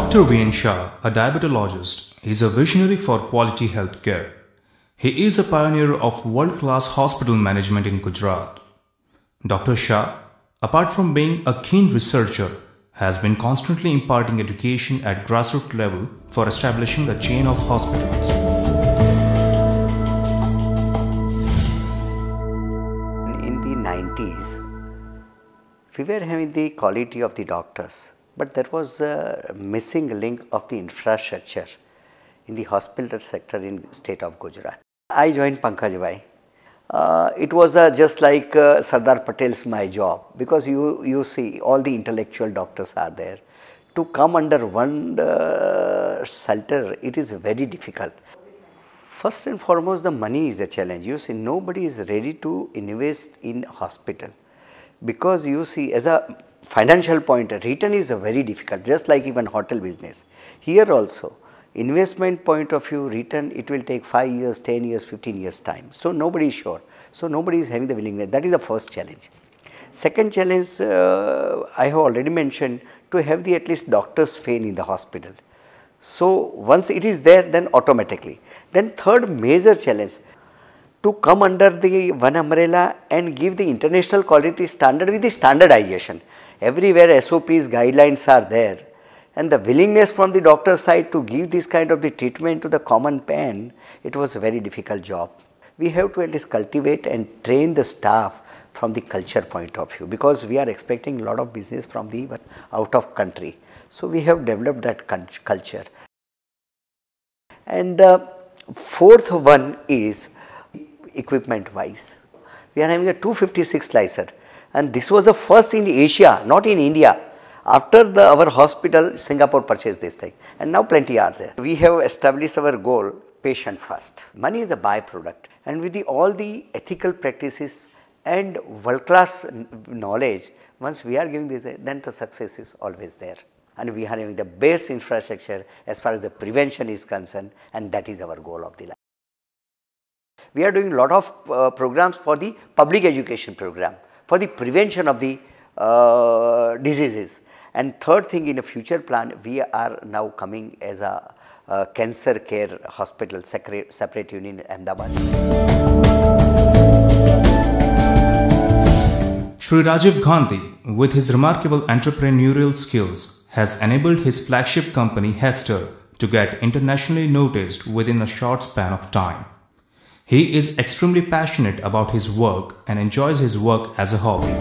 Dr. V.N. Shah, a diabetologist, is a visionary for quality health care. He is a pioneer of world-class hospital management in Gujarat. Dr. Shah, apart from being a keen researcher, has been constantly imparting education at grassroots level for establishing a chain of hospitals. In the 90s, we were having the quality of the doctors, but there was a missing link of the infrastructure in the hospital sector in state of Gujarat. I joined Pankaj Bhai. It was just like Sardar Patel's my job, because you see all the intellectual doctors are there. To come under one shelter, it is very difficult. First and foremost, the money is a challenge. You see, nobody is ready to invest in hospital, because you see, as a financial point, return is a very difficult, just like even hotel business. Here also, investment point of view, return, it will take 5 years, 10 years, 15 years time. So nobody is sure. So nobody is having the willingness. That is the first challenge. Second challenge, I have already mentioned, to have the at least doctor's faith in the hospital. So once it is there, then automatically. Then third major challenge, to come under the one umbrella and give the international quality standard with the standardization. Everywhere SOPs, guidelines are there, and the willingness from the doctor's side to give this kind of the treatment to the common man, it was a very difficult job. We have to at least cultivate and train the staff from the culture point of view, because we are expecting a lot of business from the out of country. So we have developed that culture. And fourth one is equipment wise. We are having a 256 slicer, and this was the first in Asia, not in India. After our hospital, Singapore purchased this thing, and now plenty are there. We have established our goal, patient first. Money is a byproduct, and with all the ethical practices and world class knowledge, once we are giving this, then the success is always there. And we are having the best infrastructure as far as the prevention is concerned, and that is our goal of the life. We are doing a lot of programs for the public education program, for the prevention of the diseases. And third thing, in a future plan, we are now coming as a cancer care hospital separate unit in Ahmedabad. Shri Rajiv Gandhi, with his remarkable entrepreneurial skills, has enabled his flagship company Hester to get internationally noticed within a short span of time. He is extremely passionate about his work and enjoys his work as a hobby.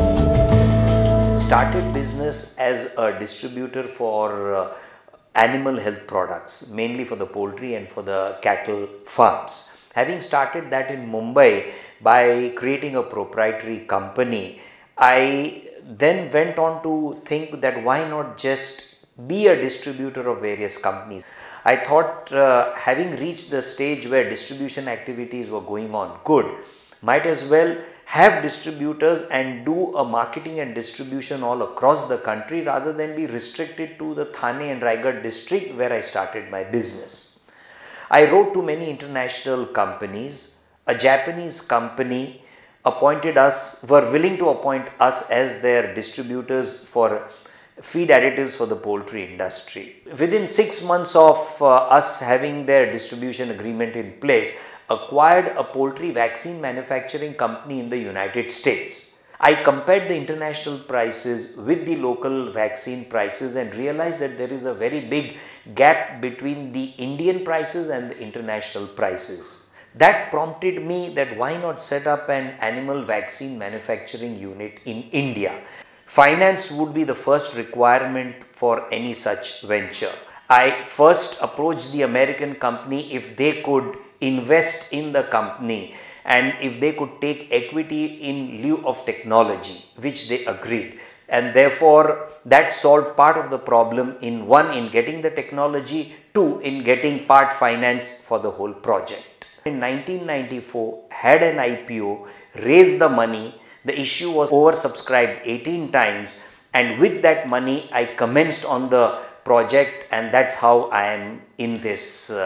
Started business as a distributor for animal health products, mainly for the poultry and for the cattle farms. Having started that in Mumbai by creating a proprietary company, I then went on to think that why not just be a distributor of various companies. I thought having reached the stage where distribution activities were going on good, might as well have distributors and do a marketing and distribution all across the country rather than be restricted to the Thane and Raigad district where I started my business. I wrote to many international companies. A Japanese company were willing to appoint us as their distributors for feed additives for the poultry industry. Within 6 months of us having their distribution agreement in place, acquired a poultry vaccine manufacturing company in the United States. I compared the international prices with the local vaccine prices and realized that there is a very big gap between the Indian prices and the international prices. That prompted me that why not set up an animal vaccine manufacturing unit in India. Finance would be the first requirement for any such venture. I first approached the American company if they could invest in the company and if they could take equity in lieu of technology, which they agreed. And therefore, that solved part of the problem in getting the technology, two, in getting part finance for the whole project. In 1994, had an IPO, raised the money. The issue was oversubscribed 18 times, and with that money I commenced on the project, and that's how I am in this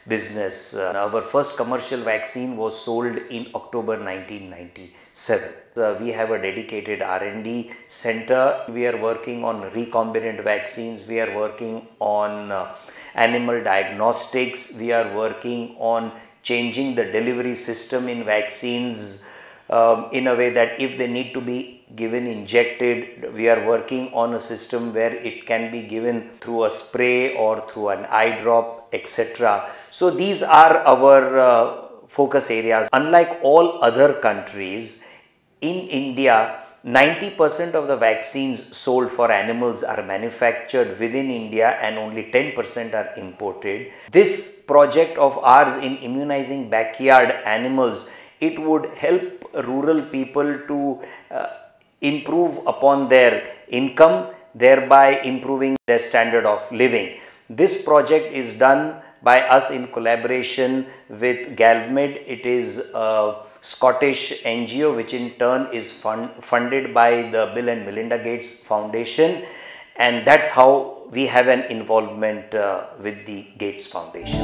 business. Our first commercial vaccine was sold in October 1997. We have a dedicated R&D center. We are working on recombinant vaccines. We are working on animal diagnostics. We are working on changing the delivery system in vaccines in a way that if they need to be given injected, we are working on a system where it can be given through a spray or through an eye drop, etc. So these are our focus areas. Unlike all other countries, in India, 90% of the vaccines sold for animals are manufactured within India and only 10% are imported. This project of ours in immunizing backyard animals, it would help rural people to improve upon their income, thereby improving their standard of living. This project is done by us in collaboration with GalvMed. It is a Scottish NGO which in turn is funded by the Bill and Melinda Gates Foundation, and that's how we have an involvement with the Gates Foundation.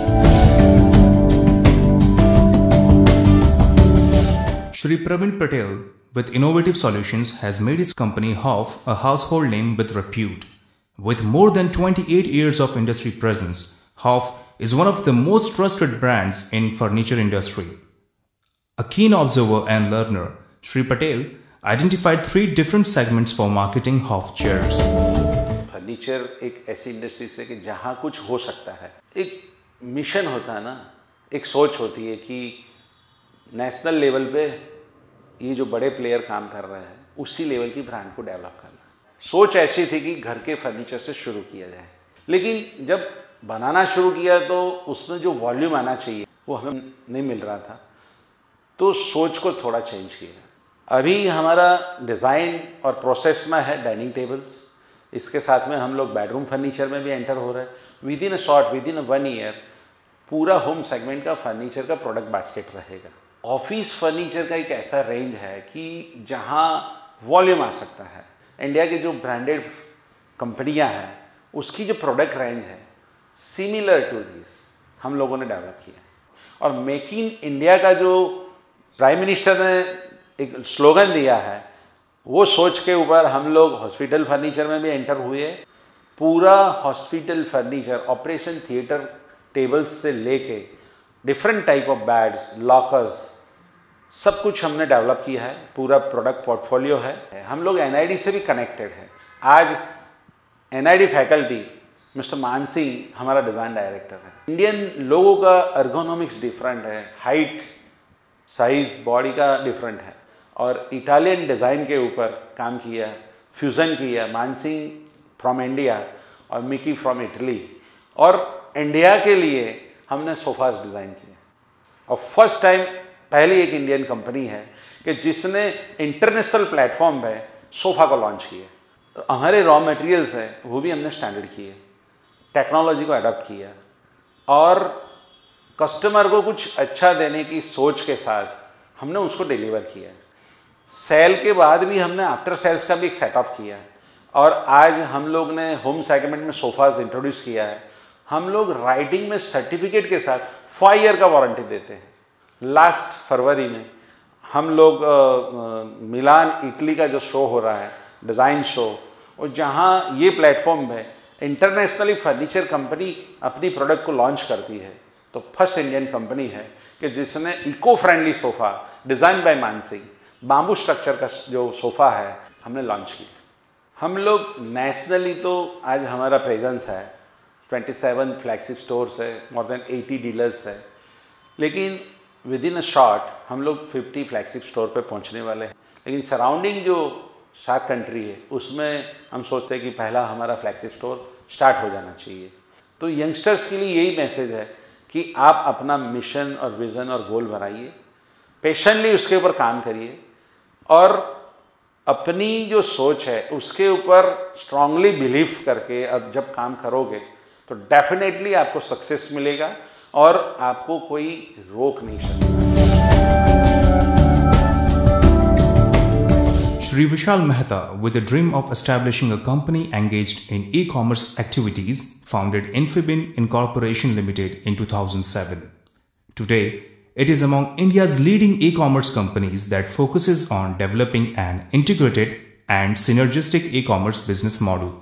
Shri Praveen Patel, with innovative solutions, has made his company Hoff a household name with repute. With more than 28 years of industry presence, Hoff is one of the most trusted brands in furniture industry. A keen observer and learner, Shri Patel identified 3 different segments for marketing Hoff chairs. Furniture एक ऐसी industry है कि जहाँ कुछ हो सकता है, एक मिशन होता है ना, एक सोच होती है कि नेशनल लेवल पे ये जो बड़े प्लेयर काम कर रहे हैं उसी लेवल की ब्रांड को डेवलप करना। सोच ऐसी थी कि घर के फर्नीचर से शुरू किया जाए, लेकिन जब बनाना शुरू किया तो उसमें जो वॉल्यूम आना चाहिए वो हमें नहीं मिल रहा था, तो सोच को थोड़ा चेंज किया। अभी हमारा डिज़ाइन और प्रोसेस में है डाइनिंग टेबल्स, इसके साथ में हम लोग बेडरूम फर्नीचर में भी एंटर हो रहे हैं। विद इन अ 1 ईयर पूरा होम सेगमेंट का फर्नीचर का प्रोडक्ट बास्केट रहेगा। ऑफिस फर्नीचर का एक ऐसा रेंज है कि जहां वॉल्यूम आ सकता है। इंडिया की जो ब्रांडेड कंपनियां हैं उसकी जो प्रोडक्ट रेंज है सिमिलर टू दिस हम लोगों ने डेवलप किया। और मेक इन इंडिया का जो प्राइम मिनिस्टर ने एक स्लोगन दिया है, वो सोच के ऊपर हम लोग हॉस्पिटल फर्नीचर में भी एंटर हुए। पूरा hospital furniture operation theatre tables से लेके different type of beds, lockers, सब कुछ हमने डेवलप किया है। पूरा प्रोडक्ट पोर्टफोलियो है। हम लोग NID से भी कनेक्टेड है। आज NID फैकल्टी मिस्टर मानसी हमारा डिज़ाइन डायरेक्टर है। इंडियन लोगों का अर्गोनॉमिक्स डिफरेंट है, हाइट, साइज, बॉडी का डिफरेंट है, और इटालियन डिज़ाइन के ऊपर काम किया, फ्यूज़न किया। मानसी फ्रॉम इंडिया और मिकी फ्रॉम इटली, और इंडिया के लिए हमने सोफास डिज़ाइन किए। और फर्स्ट टाइम पहली एक इंडियन कंपनी है कि जिसने इंटरनेशनल प्लेटफॉर्म पे सोफ़ा को लॉन्च किया। तो हमारे रॉ मटेरियल्स हैं वो भी हमने स्टैंडर्ड किए, टेक्नोलॉजी को अडॉप्ट किया, और कस्टमर को कुछ अच्छा देने की सोच के साथ हमने उसको डिलीवर किया। सेल के बाद भी हमने आफ्टर सेल्स का भी एक सेटअप किया, और आज हम लोग ने होम सेगमेंट में सोफ़ाज इंट्रोड्यूस किया है। हम लोग राइटिंग में सर्टिफिकेट के साथ 5 ईयर का वारंटी देते हैं। लास्ट फरवरी में हम लोग मिलान इटली का जो शो हो रहा है, डिज़ाइन शो, और जहाँ ये प्लेटफॉर्म है इंटरनेशनली फर्नीचर कंपनी अपनी प्रोडक्ट को लॉन्च करती है, तो फर्स्ट इंडियन कंपनी है कि जिसने eco friendly sofa design by Mansi, bamboo structure का जो सोफ़ा है हमने लॉन्च किया। हम लोग नेशनली तो आज हमारा प्रेजेंस है, 27 फ्लैगशिप स्टोर्स है, मोर देन 80 डीलर्स है, लेकिन विद इन अ शॉर्ट हम लोग 50 फ्लैगशिप स्टोर पे पहुंचने वाले हैं। लेकिन सराउंडिंग जो सार्क कंट्री है उसमें हम सोचते हैं कि पहला हमारा फ्लैगशिप स्टोर स्टार्ट हो जाना चाहिए। तो यंगस्टर्स के लिए यही मैसेज है कि आप अपना मिशन और विज़न और गोल बनाइए, पेशेंटली उसके ऊपर काम करिए, और अपनी जो सोच है उसके ऊपर स्ट्रांगली बिलीव करके अब जब काम करोगे तो डेफिनेटली आपको सक्सेस मिलेगा और आपको कोई रोक नहीं सकता। Sri Vishal Mehta, with a dream of establishing a company engaged in e-commerce activities, founded Infibin Incorporation Limited in 2007. Today, it is among India's leading e-commerce companies that focuses on developing an integrated and synergistic e-commerce business model.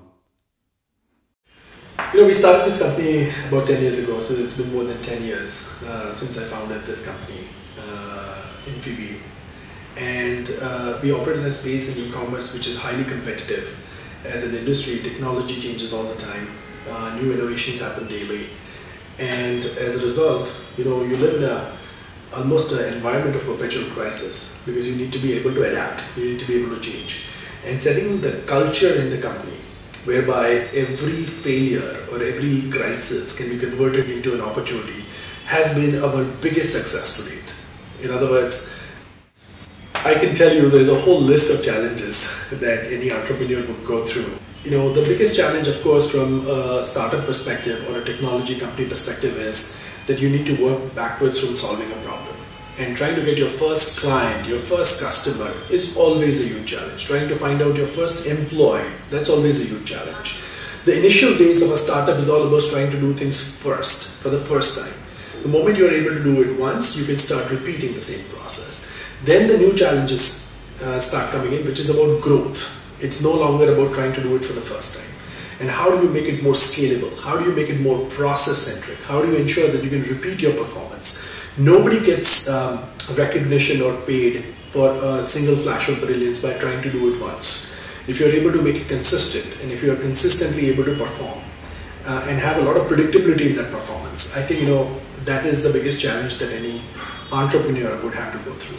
We started this company about 10 years ago, so it's been more than 10 years since I founded this company, Infibin. And we operate in a space in e-commerce which is highly competitive. As an industry, technology changes all the time, new innovations happen daily. And as a result, you live in almost an environment of perpetual crisis, because you need to be able to adapt, you need to be able to change. And setting the culture in the company, whereby every failure or every crisis can be converted into an opportunity, has been our biggest success to date. In other words, I can tell you there's a whole list of challenges that any entrepreneur would go through. The biggest challenge, of course, from a startup perspective or a technology company perspective is that you need to work backwards from solving a problem. And trying to get your first client, your first customer is always a huge challenge. Trying to find out your first employee, that's always a huge challenge. The initial days of a startup is all about trying to do things first, for the first time. The moment you're able to do it once, you can start repeating the same process. Then the new challenges start coming in, which is about growth. It's no longer about trying to do it for the first time. And how do you make it more scalable? How do you make it more process-centric? How do you ensure that you can repeat your performance? Nobody gets recognition or paid for a single flash of brilliance by trying to do it once. If you're able to make it consistent, and if you're consistently able to perform and have a lot of predictability in that performance, I think that is the biggest challenge that any entrepreneur would have to go through.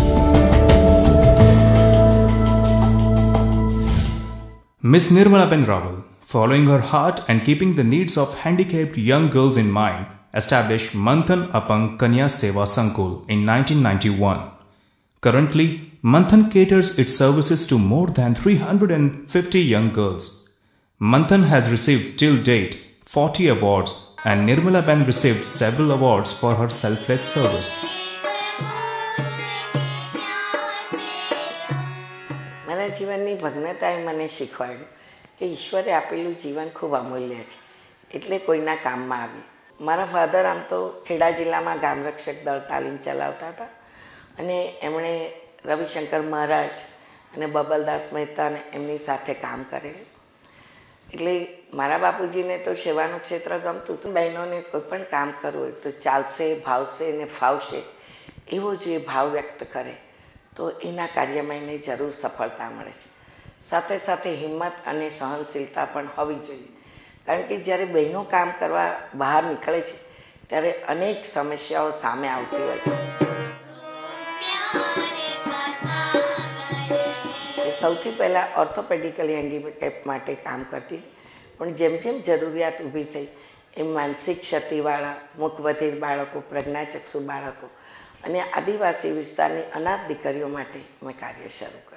Ms. Nirmalaben Rawal, following her heart and keeping the needs of handicapped young girls in mind, established Manthan Apang Kanya Seva Sankul in 1991. Currently, Manthan caters its services to more than 350 young girls. Manthan has received till date 40 awards, and Nirmalaben received several awards for her selfless service. મારા જીવનની ભગ્નતાએ મને શીખવાડ્યું કે ઈશ્વરે આપેલું જીવન ખૂબ અમૂલ્ય છે, એટલે કોઈના કામમાં આવે. મારા ફાધર આમ તો ખેડા જિલ્લામાં ગામરક્ષક દળ તાલીમ ચલાવતા હતા, અને એમણે રવિશંકર મહારાજ અને બબલદાસ મહેતાને એમની સાથે કામ કરેલું. એટલે મારા બાપુજીને તો સેવાનું ક્ષેત્ર ગમતું હતું. બહેનોને કોઈ પણ કામ કરવું હોય તો ચાલશે, ભાવશે ને ફાવશે એવો જે ભાવ વ્યક્ત કરે તો એના કાર્યમાં એને જરૂર સફળતા મળે છે. સાથે સાથે હિંમત અને સહનશીલતા પણ હોવી જોઈએ, કારણ કે જ્યારે બહેનો કામ કરવા બહાર નીકળે છે ત્યારે અનેક સમસ્યાઓ સામે આવતી હોય છે. સૌથી પહેલાં ઓર્થોપેડિકલી હેન્ડીકેપ માટે કામ કરતી, પણ જેમ જેમ જરૂરિયાત ઊભી થઈ એમ માનસિક ક્ષતિવાળા, મૂકબધિર બાળકો, પ્રજ્ઞાચક્ષુ બાળકો અને આદિવાસી વિસ્તારની અનાથ દીકરીઓ માટે મેં કાર્ય શરૂ કર્યું.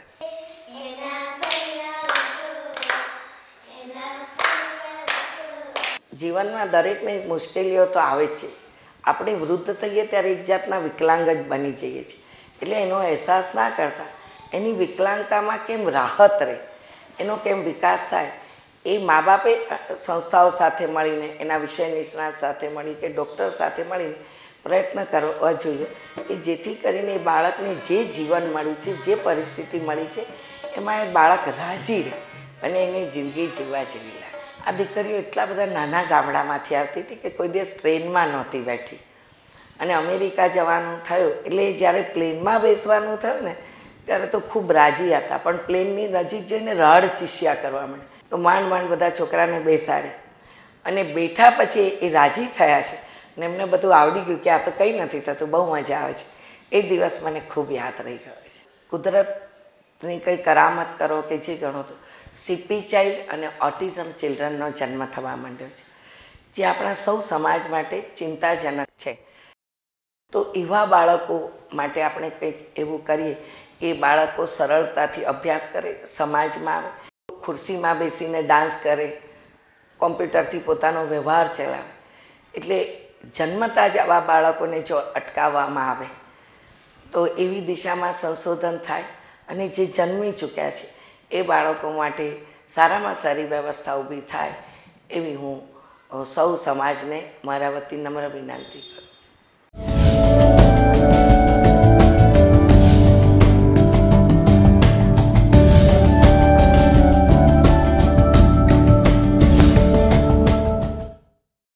જીવનમાં દરેકને મુશ્કેલીઓ તો આવે જ છે. આપણે વૃદ્ધ થઈએ ત્યારે એક જાતના વિકલાંગ જ બની જઈએ છીએ, એટલે એનો અહેસાસ ના કરતા એની વિકલાંગતામાં કેમ રાહત રહે, એનો કેમ વિકાસ થાય, એ મા બાપે સંસ્થાઓ સાથે મળીને, એના વિષય નિષ્ણાત સાથે મળી કે ડૉક્ટર સાથે મળીને પ્રયત્ન કરવા જોઈએ કે જેથી કરીને એ બાળકને જે જીવન મળ્યું છે, જે પરિસ્થિતિ મળી છે એમાં એ બાળક રાજી રહે અને એને જિંદગી જીવવા જેવી લાગે. આ દીકરીઓ એટલા બધા નાના ગામડામાંથી આવતી હતી કે કોઈ દિવસ ટ્રેનમાં નહોતી બેઠી, અને અમેરિકા જવાનું થયું એટલે જ્યારે પ્લેનમાં બેસવાનું થયું ને ત્યારે તો ખૂબ રાજી હતા, પણ પ્લેનની નજીક જઈને રડ ચીસ્યા કરવા માંડે તો માંડ માંડ બધા છોકરાને બેસાડે અને બેઠા પછી એ રાજી થયા છે ને એમને બધું આવડી ગયું કે આ તો કંઈ નથી થતું, બહુ મજા આવે છે. એ દિવસ મને ખૂબ યાદ રહી ગયો છે. કુદરતની કંઈ કરામત કરો કે જે ગણો તો સીપી ચાઇલ્ડ અને ઓટિઝમ ચિલ્ડ્રનનો જન્મ થવા માંડ્યો છે, જે આપણા સૌ સમાજ માટે ચિંતાજનક છે. તો એવા બાળકો માટે આપણે કંઈક એવું કરીએ કે બાળકો સરળતાથી અભ્યાસ કરે, સમાજમાં આવે, ખુરશીમાં બેસીને ડાન્સ કરે, કોમ્પ્યુટરથી પોતાનો વ્યવહાર ચલાવે. એટલે જન્મતા જ આવા બાળકોને જો અટકાવવામાં આવે તો એવી દિશામાં સંશોધન થાય અને જે જન્મી ચૂક્યા છે એ બાળકો માટે સારામાં સારી વ્યવસ્થા ઊભી થાય એવી હું સૌ સમાજને મારા વતી નમ્ર વિનંતી કરું.